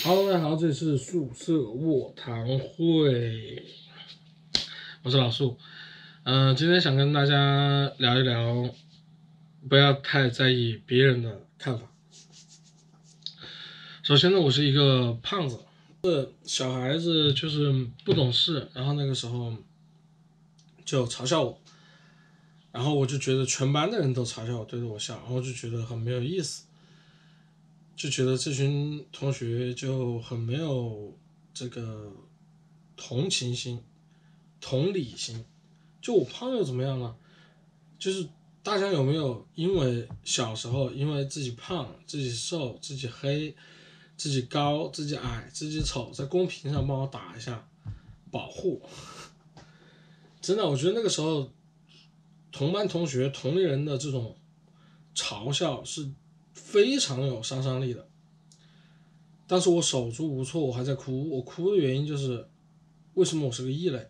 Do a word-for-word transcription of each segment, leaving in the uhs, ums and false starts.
Hello，大家好，这里是宿舍卧谈会，我是老宿。嗯、呃，今天想跟大家聊一聊，不要太在意别人的看法。首先呢，我是一个胖子，小孩子就是不懂事，然后那个时候就嘲笑我，然后我就觉得全班的人都嘲笑我，对着我笑，然后我就觉得很没有意思。就觉得这群同学就很没有这个同情心、同理心。就我胖又怎么样呢？就是大家有没有因为小时候因为自己胖、自己瘦、自己黑、自己高、自己矮、自己丑，在公屏上帮我打一下保护？真的，我觉得那个时候同班同学、同龄人的这种嘲笑是非常有杀伤力的。但是我手足无措，我还在哭。我哭的原因就是，为什么我是个异类？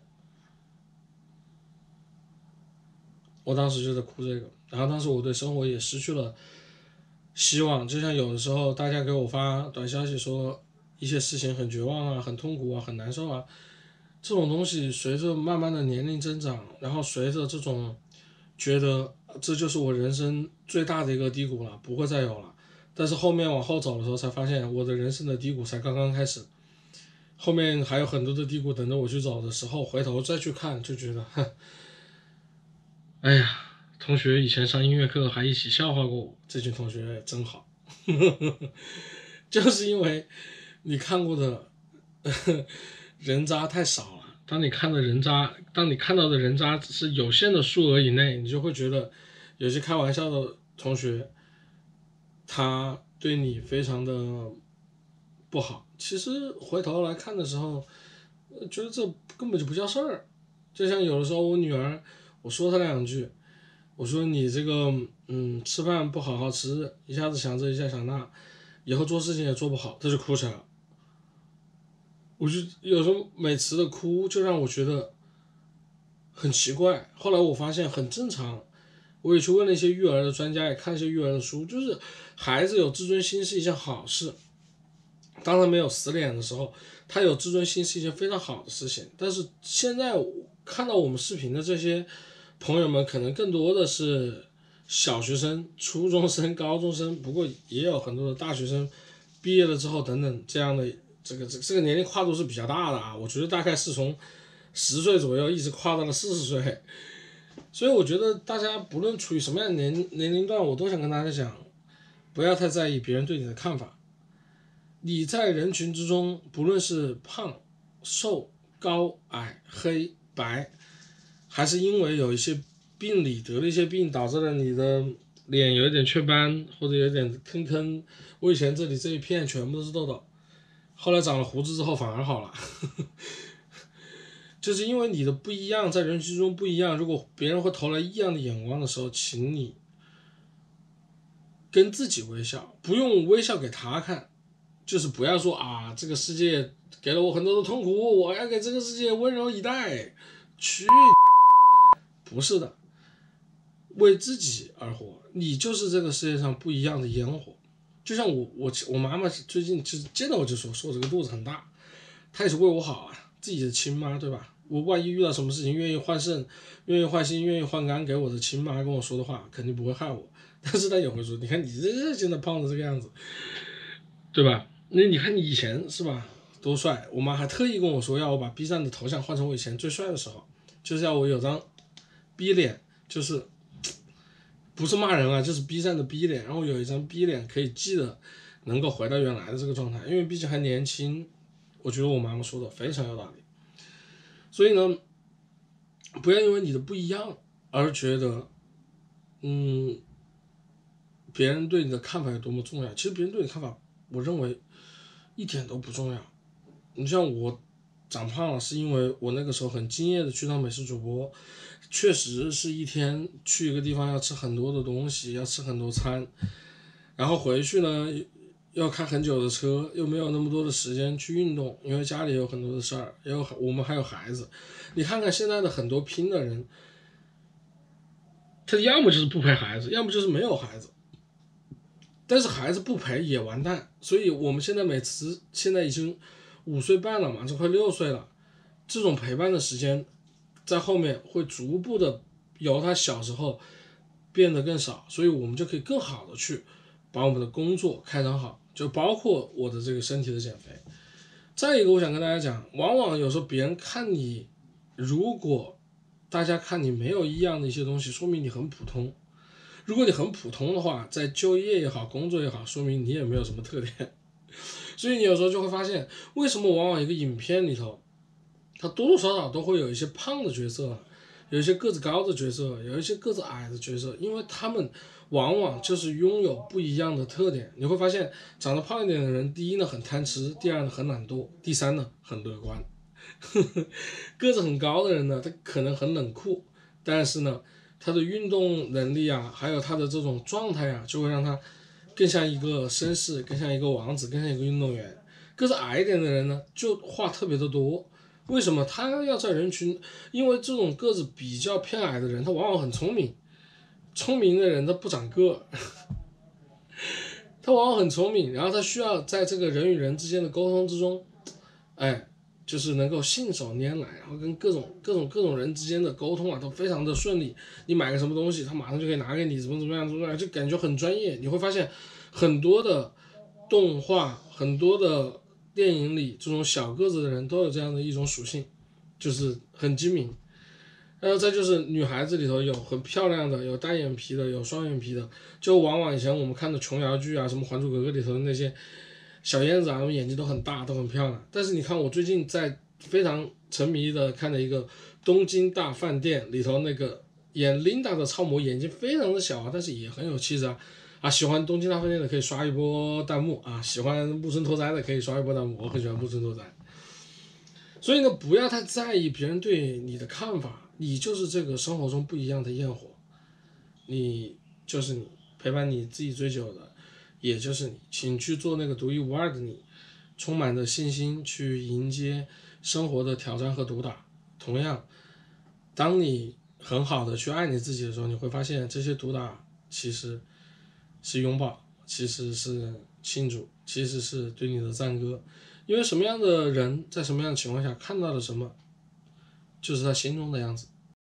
我当时就在哭这个。然后当时我对生活也失去了希望，就像有的时候大家给我发短消息说一些事情很绝望啊、很痛苦啊、很难受啊，这种东西随着慢慢的年龄增长，然后随着这种觉得这就是我人生最大的一个低谷了，不会再有了。但是后面往后走的时候才发现，我的人生的低谷才刚刚开始，后面还有很多的低谷等着我去走的时候，回头再去看就觉得，哼，哎呀，同学以前上音乐课还一起笑话过我，这群同学真好，就是因为你看过的人渣太少了。当你看的人渣，当你看到的人渣只是有限的数额以内，你就会觉得有些开玩笑的同学，他对你非常的不好。其实回头来看的时候，觉得这根本就不叫事儿。就像有的时候我女儿，我说她两句，我说你这个嗯吃饭不好好吃，一下子想这一下想那，以后做事情也做不好，她就哭起来了。我就有时候每次的哭就让我觉得很奇怪，后来我发现很正常。我也去问了一些育儿的专家，也看一些育儿的书，就是孩子有自尊心是一件好事。当他没有死脸的时候，他有自尊心是一件非常好的事情。但是现在看到我们视频的这些朋友们，可能更多的是小学生、初中生、高中生，不过也有很多的大学生毕业了之后等等这样的，这个这这个年龄跨度是比较大的啊。我觉得大概是从十岁左右一直跨到了四十岁。所以我觉得大家不论处于什么样的年年龄段，我都想跟大家讲，不要太在意别人对你的看法。你在人群之中，不论是胖、瘦、高、矮、黑、白，还是因为有一些病理得了一些病，导致了你的脸有一点雀斑或者有点坑坑，我以前这里这一片全部都是痘痘，后来长了胡子之后反而好了。就是因为你的不一样，在人群中不一样，如果别人会投来异样的眼光的时候，请你跟自己微笑，不用微笑给他看，就是不要说啊，这个世界给了我很多的痛苦，我要给这个世界温柔以待。去，不是的，为自己而活，你就是这个世界上不一样的烟火。就像我我我妈妈最近就是见到我就说说我这个肚子很大，她也是为我好啊，自己的亲妈对吧？我万一遇到什么事情，愿意换肾、愿意换心、愿意换肝给我的亲妈跟我说的话，肯定不会害我。但是她也会说，你看你这现在胖的这个样子，对吧？那你看你以前是吧，多帅！我妈还特意跟我说，要我把 B 站的头像换成我以前最帅的时候，就是要我有张 B 脸，就是不是骂人啊，就是 B 站的 B 脸，然后有一张 B 脸可以记得能够回到原来的这个状态，因为毕竟还年轻。我觉得我妈妈说的非常有道理。所以呢，不要因为你的不一样而觉得，嗯，别人对你的看法有多么重要。其实别人对你的看法，我认为一点都不重要。你像我长胖了，是因为我那个时候很敬业的去当美食主播，确实是一天去一个地方要吃很多的东西，要吃很多餐，然后回去呢要开很久的车，又没有那么多的时间去运动，因为家里有很多的事儿，也有我们还有孩子。你看看现在的很多拼的人，他要么就是不陪孩子，要么就是没有孩子， 但是孩子不陪也完蛋。所以我们现在每次现在已经五岁半了嘛，这快六岁了，这种陪伴的时间在后面会逐步的由他小时候变得更少，所以我们就可以更好的去把我们的工作开展好，就包括我的这个身体的减肥。再一个我想跟大家讲，往往有时候别人看你，如果大家看你没有异样的一些东西，说明你很普通。如果你很普通的话，在就业也好，工作也好，说明你也没有什么特点。所以你有时候就会发现，为什么往往一个影片里头，它多多少少都会有一些胖的角色，有一些个子高的角色，有一些个子矮的角色，因为他们往往就是拥有不一样的特点。你会发现，长得胖一点的人，第一呢很贪吃，第二呢很懒惰，第三呢很乐观。个子很高的人呢，他可能很冷酷，但是呢，他的运动能力啊，还有他的这种状态啊，就会让他更像一个绅士，更像一个王子，更像一个运动员。个子矮一点的人呢，就话特别的多。为什么他要在人群？因为这种个子比较偏矮的人，他往往很聪明。聪明的人他不长个，他往往很聪明，然后他需要在这个人与人之间的沟通之中，哎，就是能够信手拈来，然后跟各种各种各种人之间的沟通啊都非常的顺利。你买个什么东西，他马上就可以拿给你，怎么怎么样怎么样，就感觉很专业。你会发现很多的动画，很多的电影里，这种小个子的人都有这样的一种属性，就是很精明。然后再就是女孩子里头有很漂亮的，有单眼皮的，有双眼皮的，就往往以前我们看的琼瑶剧啊，什么《还珠格格》里头的那些小燕子啊，她们眼睛都很大，都很漂亮。但是你看我最近在非常沉迷的看的一个《东京大饭店》里头，那个演 Linda 的超模眼睛非常的小啊，但是也很有气质啊。啊，喜欢《东京大饭店》的可以刷一波弹幕啊，喜欢木村拓哉的可以刷一波弹幕，我很喜欢木村拓哉。所以呢，不要太在意别人对你的看法，你就是这个生活中不一样的焰火，你就是你，陪伴你自己追求的，也就是你，请去做那个独一无二的你，充满着信心去迎接生活的挑战和毒打。同样，当你很好的去爱你自己的时候，你会发现这些毒打其实是拥抱，其实是庆祝，其实是对你的赞歌。因为什么样的人在什么样的情况下看到了什么，就是他心中的样子。